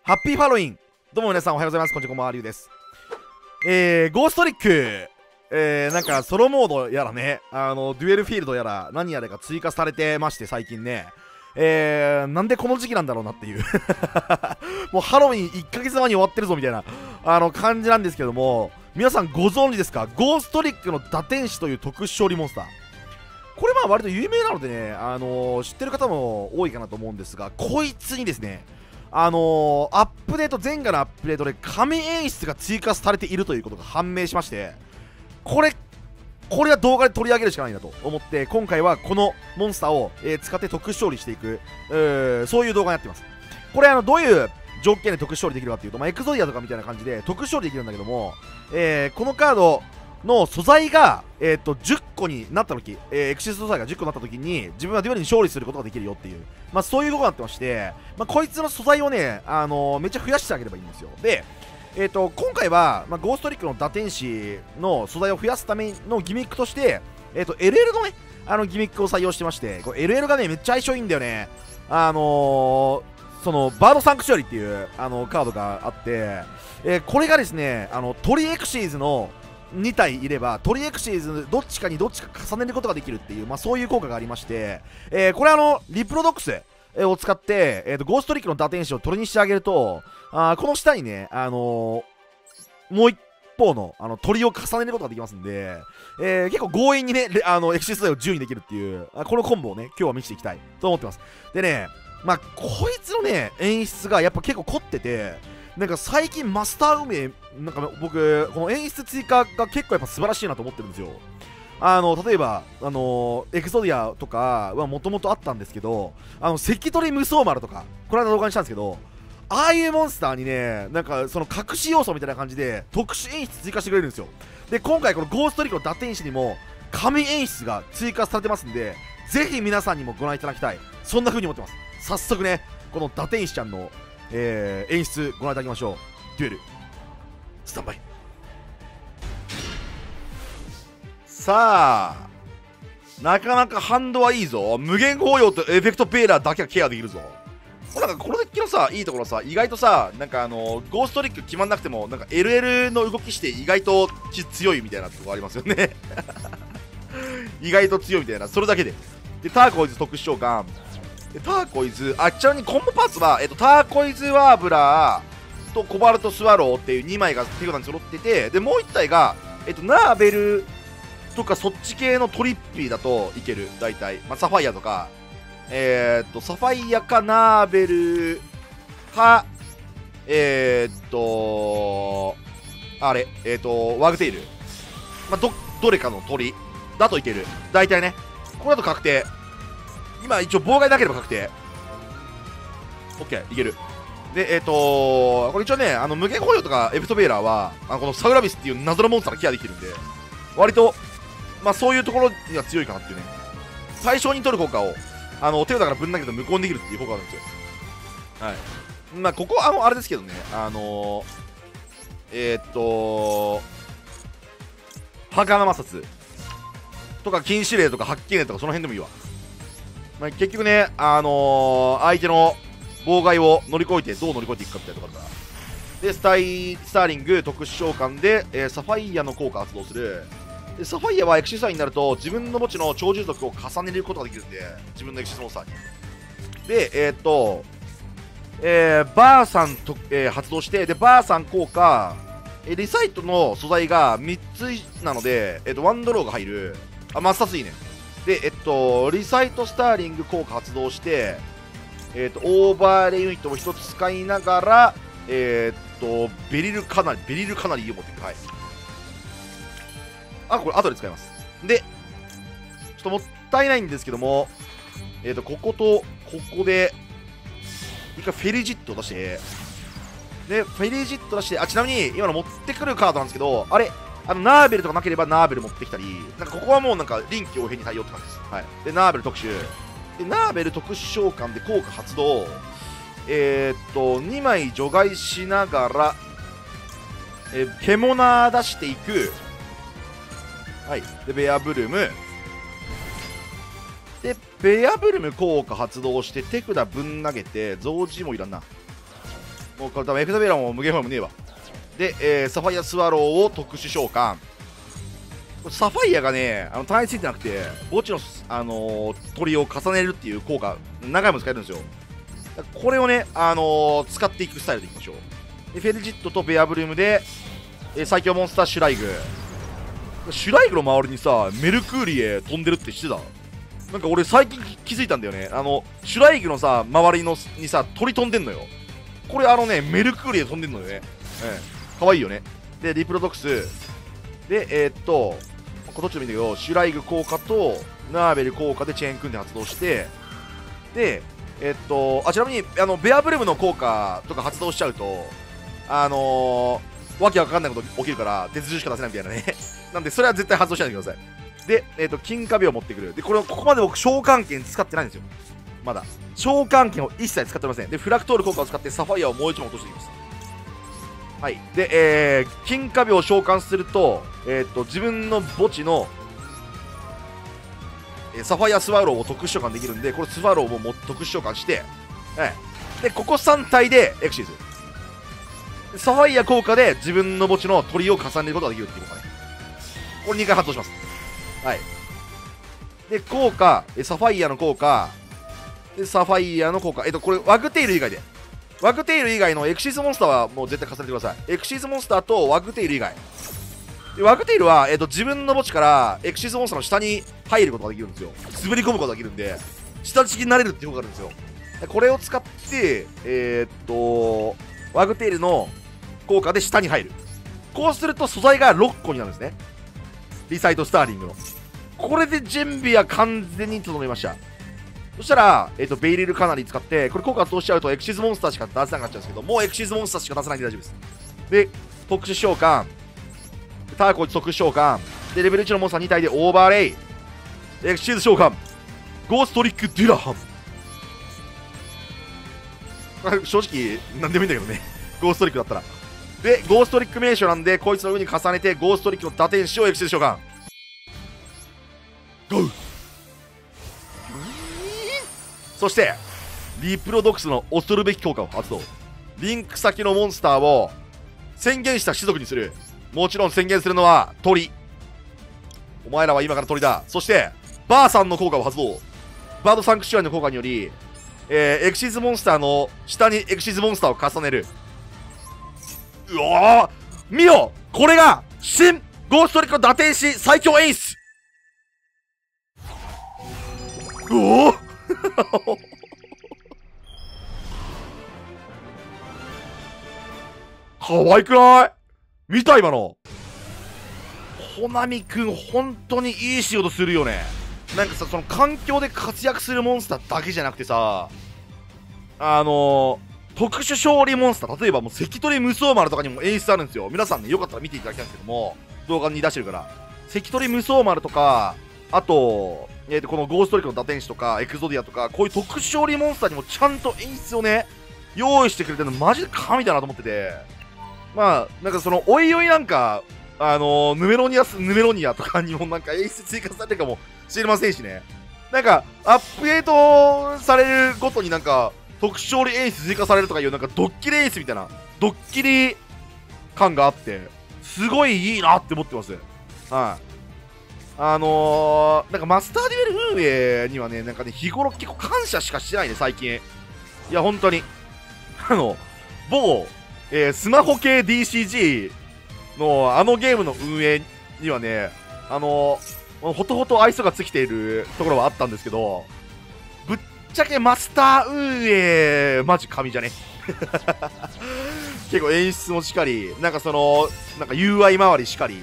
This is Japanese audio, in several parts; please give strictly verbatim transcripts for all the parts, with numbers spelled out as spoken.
ハッピーハロウィン。どうも皆さんおはようございます。こんにちは、こんばんは、りゅうです。えー、ゴーストリック、えー、なんかソロモードやらね、あの、デュエルフィールドやら、何やらが追加されてまして、最近ね。えー、なんでこの時期なんだろうなっていう。もうハロウィンいっかげつまえに終わってるぞみたいな、あの、感じなんですけども、皆さんご存知ですか？ゴーストリックの打天使という特殊勝利モンスター。これまあ割と有名なのでね、あのー、知ってる方も多いかなと思うんですが、こいつにですね、あのー、アップデート、前回のアップデートで神演出が追加されているということが判明しまして、これ、これは動画で取り上げるしかないんだと思って、今回はこのモンスターを、えー、使って特殊勝利していく、えー、そういう動画になっています。これあの、どういう条件で特殊勝利できるかっていうと、まあ、エクゾディアとかみたいな感じで特殊勝利できるんだけども、えー、このカードの素材が、えー、とじゅっこになったとき、えー、エクシス素材がじゅっこになったときに自分はデュエルに勝利することができるよっていう、まあ、そういう動きになってまして、まあ、こいつの素材をね、あのー、めっちゃ増やしてあげればいいんですよ。で、えー、と今回は、まあ、ゴーストリックの打天使の素材を増やすためのギミックとして、えー、と エルエル のね、あのギミックを採用してまして、これ エルエル がね、めっちゃ相性いいんだよね。あのー、そのバードサンクチュアリっていうあのカードがあって、えー、これがですね、あのトリエクシーズのにたいいればトリエクシーズどっちかにどっちか重ねることができるっていう、まあ、そういう効果がありまして、えー、これあのリプロドックスを使って、えー、とゴーストリックの打天使を取りにしてあげると、あこの下にね、あのー、もう一方のあの鳥を重ねることができますんで、えー、結構強引にねあのエクシス素材をじゅうにできるっていうあこのコンボをね今日は見せていきたいと思ってます。でね、まあこいつのね演出がやっぱ結構凝ってて、なんか最近マスター運営、なんか僕、この演出追加が結構やっぱ素晴らしいなと思ってるんですよ。あの、例えば、あのー、エクソディアとかはもともとあったんですけど、あの、関取無双丸とか、この間動画にしたんですけど、ああいうモンスターにね、なんかその隠し要素みたいな感じで特殊演出追加してくれるんですよ。で、今回このゴーストリックの打天使にも神演出が追加されてますんで、ぜひ皆さんにもご覧いただきたい。そんな風に思ってます。早速ね、この打天使ちゃんのえー、演出ご覧いただきましょう。デュエルスタンバイ。さあ、なかなかハンドはいいぞ。無限包容とエフェクトペーラーだけはケアできるぞ。なんかこのデッキのさ、いいところさ、意外とさ、なんかあのー、ゴーストリック決まんなくてもなんか エルエル の動きして意外と強いみたいなとこありますよね。意外と強いみたいな、それだけで。で、ターコイズ特殊召喚、ターコイズ、あ、ちなみにコンボパーツは、えっと、ターコイズワーブラーとコバルトスワローっていうにまいが手札に揃ってて、で、もういち体が、えっと、ナーベルとかそっち系のトリッピーだといける、大体。まあ、サファイアとか、えー、っと、サファイアかナーベルか、えー、っと、あれ、えー、っと、ワグテイル。まあ、ど、どれかの鳥だといける。大体ね。これだと確定。今一応妨害なければ確定。 OK いける。でえっ、ー、とー、これ一応ね、あの無限保養とかエフェクトベーラーはあのこのサウラビスっていう謎のモンスターがケアできるんで、割とまあそういうところには強いかなっていうね。最小に取る効果をあの手札からぶん投げて無効にできるっていう効果があるんですよ。はい。まあここあのあれですけどね、あのー、えっ、ー、とー儚摩擦とか禁止令とか発見令とかその辺でもいいわ。まあ、結局ね、あのー、相手の妨害を乗り越えてどう乗り越えていくかみたいなところだから。で、スタイスターリング特殊召喚で、えー、サファイアの効果を発動する。で、サファイアはエクシスサインになると自分の墓地の超従属を重ねることができるんで、自分のエクシスモンスターに。で、えー、っと、えー、バーサンと、えー、発動して、で、バーサン効果、えー、リサイトの素材がみっつなので、えー、っと、ワンドローが入る。あ、マスタスいいね。で、えっと、リサイトスターリング効果発動して、えっと、オーバーレイユニットをひとつ使いながら、えっと、ベリルかなり、ベリルかなりいいを持っていく。はい。あ、これ後で使います。で、ちょっともったいないんですけども、えっと、ここと、ここで、一回フェリジットを出して、で、フェリジット出して、あ、ちなみに、今の持ってくるカードなんですけど、あれ、あのナーベルとかなければナーベル持ってきたり、なんかここはもうなんか臨機応変に対応って感じです。はい。で、ナーベル特殊。で、ナーベル特殊召喚で効果発動。えー、っと、にまい除外しながら、えー、ケモナー出していく。はい。で、ベアブルム。で、ベアブルム効果発動して手札ぶん投げて、増字もいらんな。 もうこれ多分エクザベラも無限フォームねえわ。で、えー、サファイアスワローを特殊召喚。サファイアがね、あの単についてなくて、墓地の、あのー、鳥を重ねるっていう効果、何回も使えるんですよ。これをね、あのー、使っていくスタイルでいきましょう。でフェルジットとベアブルームで、えー、最強モンスターシュライグ。シュライグの周りにさ、メルクーリエ飛んでるって知ってた？なんか俺最近気づいたんだよね。あの、シュライグのさ、周りのにさ、鳥飛んでんのよ。これあのね、メルクーリエ飛んでんのよね。ええ、かわいいよね。で、リプロドクス。で、えー、っと、これどっちでもいいんだけど、シュライグ効果とナーベル効果でチェーン組んで発動して、で、えー、っと、あ、ちなみに、あの、ベアブルームの効果とか発動しちゃうと、あのー、わけわかんないこと起きるから、鉄銃しか出せないみたいなね。なんで、それは絶対発動しないでください。で、えー、っと、金貨病を持ってくる。で、これ、ここまで僕、召喚剣使ってないんですよ。まだ。召喚剣を一切使ってません。で、フラクトール効果を使ってサファイアをもう一問落としていきます。はい。で、えー、金貨病を召喚すると、えー、っと、自分の墓地の、えー、サファイアスワローを特殊召喚できるんで、これスワローをも特殊召喚して、はい。で、ここさん体でエクシーズ。でサファイア効果で自分の墓地の鳥を重ねることができるっていう効果ね。これにかい発動します。はい。で、効果、えサファイアの効果、で、サファイアの効果、えっと、これ、ワグテイル以外で。ワグテイル以外のエクシーズモンスターはもう絶対重ねてください。エクシーズモンスターとワグテイル以外。でワグテイルは、えっと、自分の墓地からエクシーズモンスターの下に入ることができるんですよ。滑り込むことができるんで、下敷きになれるっていう効果があるんですよ。でこれを使って、えー、っと、ワグテイルの効果で下に入る。こうすると素材がろっこになるんですね。リサイトスターリングの。これで準備は完全に整いました。そしたら、えっと、ベイリルかなり使って、これ効果発動しちゃうとエクシーズモンスターしか出せなくなっちゃうんですけど、もうエクシーズモンスターしか出せないんで大丈夫です。で、特殊召喚、ターコイチ特殊召喚、で、レベルいちのモンスターに体でオーバーレイ、エクシーズ召喚、ゴーストリック・デュラハム。正直、なんでもいいんだけどね。ゴーストリックだったら。で、ゴーストリック名称なんで、こいつの上に重ねて、ゴーストリックの打天使をエクシーズ召喚。ゴーそして、リプロドクスの恐るべき効果を発動。リンク先のモンスターを宣言した種族にする。もちろん宣言するのは鳥。お前らは今から鳥だ。そして、バーさんの効果を発動。バードサンクチュアリの効果により、えー、エクシーズモンスターの下にエクシーズモンスターを重ねる。うわー見よこれが新ゴーストリックの打天使最強演出。うおー可愛くない？見た今の。ほなみくん本当にいい仕事するよね。なんかさ、その環境で活躍するモンスターだけじゃなくてさ、あのー、特殊勝利モンスター、例えばもう関取無双丸とかにも演出あるんですよ。皆さんね、よかったら見ていただきたいんですけども、動画に出してるから。関取無双丸とか、あと、えー、とこのゴーストリックの打天使とか、エクゾディアとか、こういう特殊勝利モンスターにもちゃんと演出をね、用意してくれてるのマジで神だなと思ってて。まあ、なんかその、おいおいなんか、あのー、ヌメロニアス、ヌメロニアとかにもなんか演出追加されてるかもしれませんしね。なんか、アップデートされるごとになんか、特殊勝利演出追加されるとかいう、なんかドッキリ演出みたいな、ドッキリ感があって、すごいいいなって思ってます。はい、あ。あのー、なんかマスターデュエル運営にはね、なんかね、日頃結構感謝しかしてないね、最近。いや、本当に。あの、某、えー、スマホ系 ディーシージー のあのゲームの運営にはね、あのー、ほとほと愛想が尽きているところはあったんですけど、ぶっちゃけマスター運営、マジ神じゃね。結構演出もしかり、なんかその、なんか ユーアイ 周りしかり。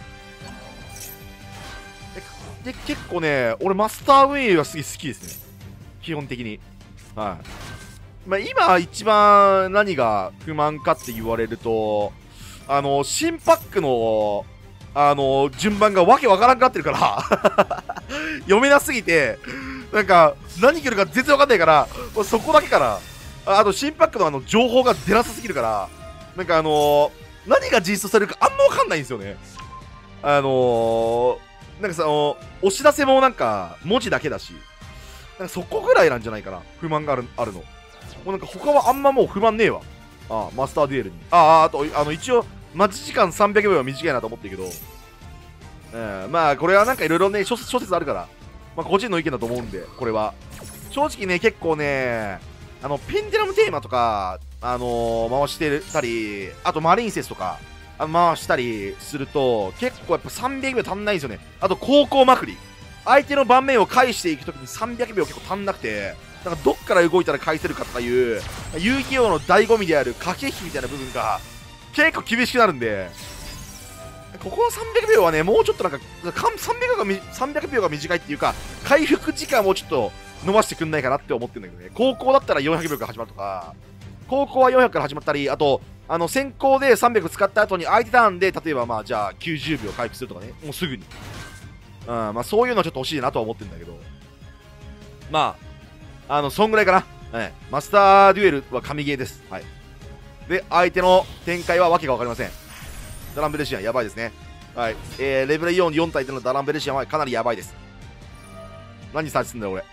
で、結構ね、俺マスター運営がすげえ好きですね。基本的に。はい。まあ、今一番何が不満かって言われると、あの、新パックの、あの、順番がわけわからんくなってるから読めなすぎて、なんか、何来るか全然わかんないから、そこだけかな。あと、新パックのあの、情報が出なさすぎるから、なんかあのー、何が実装されるかあんまわかんないんですよね。あのー、なんかその、お知らせもなんか、文字だけだし、なんかそこぐらいなんじゃないかな。不満がある、あるの。もうなんか他はあんまもう不満ねえわ。 ああ、マスターデュエルに。ああ、あと、あの、一応、待ち時間さんびゃくびょうは短いなと思ってるけど、うん、まあ、これはなんかいろいろね、諸諸説あるから、まあ、個人の意見だと思うんで、これは。正直ね、結構ね、あの、ペンデュラムテーマとか、あのー、回してたり、あとマリンセスとか、あの回したりすると、結構やっぱさんびゃくびょう足んないんですよね。あと、高校まくり。相手の盤面を返していくときにさんびゃくびょう結構足んなくて、なんかどっから動いたら返せるかとかいう、遊戯王の醍醐味である駆け引きみたいな部分が、結構厳しくなるんで、ここのさんびゃくびょうはね、もうちょっとなんか、さんびゃくびょうが、さんびゃくびょうが短いっていうか、回復時間をちょっと伸ばしてくんないかなって思ってるんだけどね。高校だったらよんひゃくびょうから始まるとか、高校はよんひゃくから始まったり、あと、あの、先行でさんびゃく使った後に相手ターンで、例えばまあ、じゃあきゅうじゅうびょう回復するとかね、もうすぐに。うん、まあそういうのはちょっと欲しいなとは思ってるんだけど、まあ、あの、そんぐらいかな。はい。マスターデュエルは神ゲーです。はい。で、相手の展開はわけがわかりません。ダランベルシアン、やばいですね。はい。えー、レベルよん、よん体でのダランベルシアンはかなりやばいです。何サーチすんだよ、俺。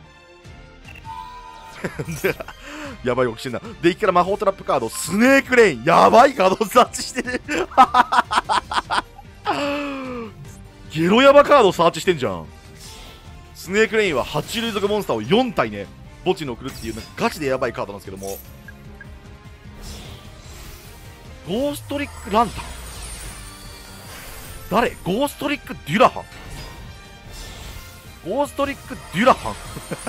やばい動きしてんだ。デッキから魔法トラップカード、スネークレイン、やばいカードサーチしてる。ゲロヤバカードサーチしてんじゃん。スネークレインははち連続モンスターをよん体ね、墓地に送るっていう、なんかガチでやばいカードなんですけども。ゴーストリックランタン、誰？ゴーストリックデュラハン、ゴーストリックデュラハン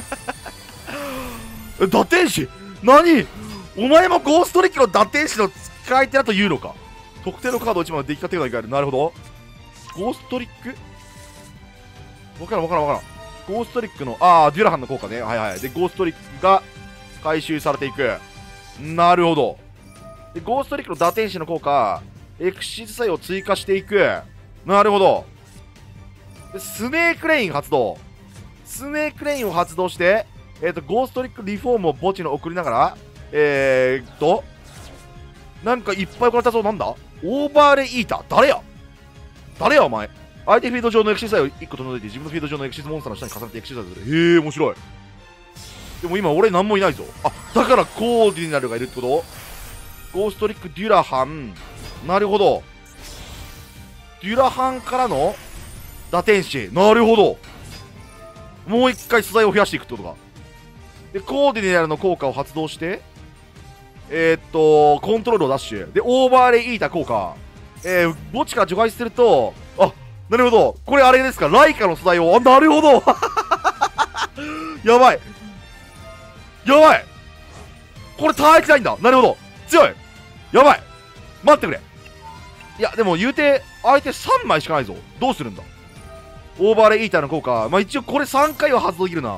え、打天使何？お前もゴーストリックの打天使の使い手だというのか。特定のカードいちまいのデッキが手がいかれる。なるほど。ゴーストリックわからんわからんわからん。ゴーストリックの、ああ、デュラハンの効果ね。はいはい。で、ゴーストリックが回収されていく。なるほど。で、ゴーストリックの打天使の効果、エクシズ作用を追加していく。なるほど。で、スネークレイン発動。スネークレインを発動して、えっ、ー、と、ゴーストリックリフォームを墓地に送りながら、えーっと、なんかいっぱい送られたぞ。なんだ？オーバーレイイーター。誰や誰やお前。相手フィールド上のエクシズ作用をいっこ整えて自分のフィールド上のエクシズモンスターの下に重ねてエクシズ作用する。へえ、面白い。でも今俺何もいないぞ。あ、だからコーディナルがいるってこと？ゴーストリックデュラハン。なるほど。デュラハンからの打天使。なるほど。もう一回素材を増やしていくってことか。で、コーディナルの効果を発動して、えー、っと、コントロールをダッシュ。で、オーバーレイイーター効果。えー、墓地から除外すると、あ、なるほど。これあれですか、ライカの素材を。あ、なるほど。やばい。やばい。これ耐えてないんだ。なるほど。強い。やばい。待ってくれ。いや、でも言うて、相手さんまいしかないぞ。どうするんだ。オーバーレイイーターの効果。まあ一応これさんかいは発動できるな。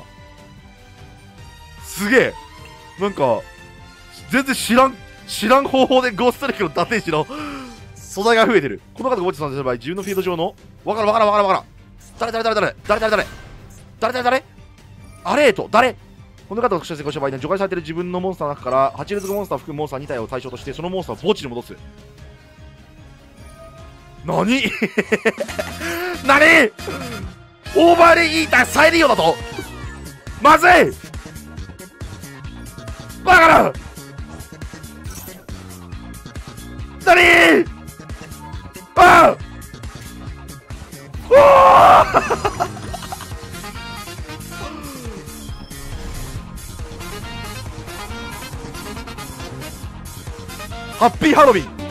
すげえ。なんか、全然知らん、知らん方法でゴーストリックの打天使の素材が増えてる。この方が墓地さんすれば自分のフィールド上の、わからんわからんわからんわからん。誰誰誰誰誰誰誰誰誰誰アレート誰この方として成功した場合に除外されている自分のモンスターの中からはち連続モンスターを含むモンスターに体を対象としてそのモンスターを墓地に戻す。何何オーバーレイイーター再利用だとまずいバカな何ああおハッピーハロウィン